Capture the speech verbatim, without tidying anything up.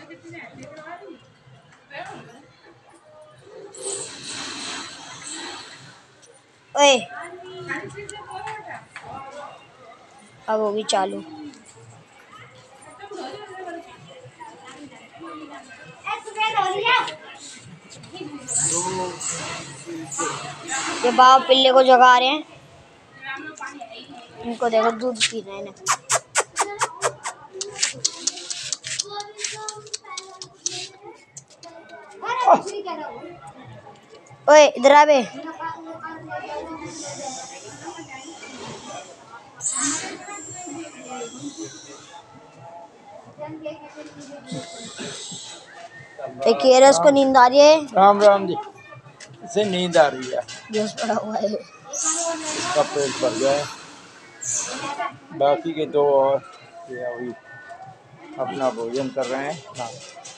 ओए अब होगी चालू। ये बाप पिल्ले को जगा रहे हैं, इनको देखो दूध पी रहे हैं। ओए इधर आ बे। एक रस को नींद आ रही है। राम राम जी, इसे नींद आ रही है। जोश पड़ा हुआ है, इसका पेट भर गया है। बाकी के दो और ये अभी अपना भोजन कर रहे हैं। हाँ।